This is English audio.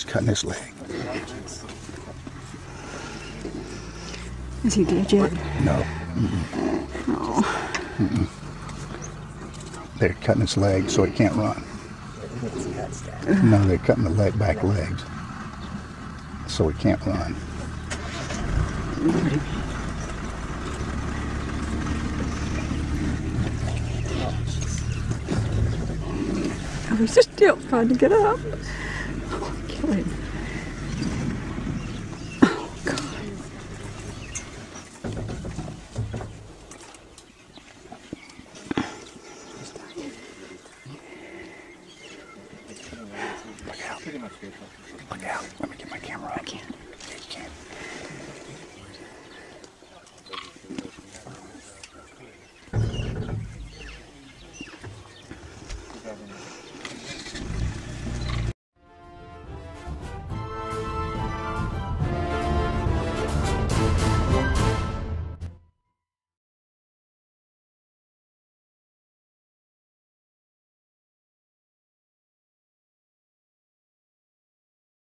cutting his leg. Is he dead yet? No. Oh. They're cutting his leg so he can't run. No, they're cutting the back legs so he can't run. Oh, he's just still trying to get up. Oh, kill him. Oh, God. Look out. Look out. Let me get my camera up. I can't. Yeah, you can.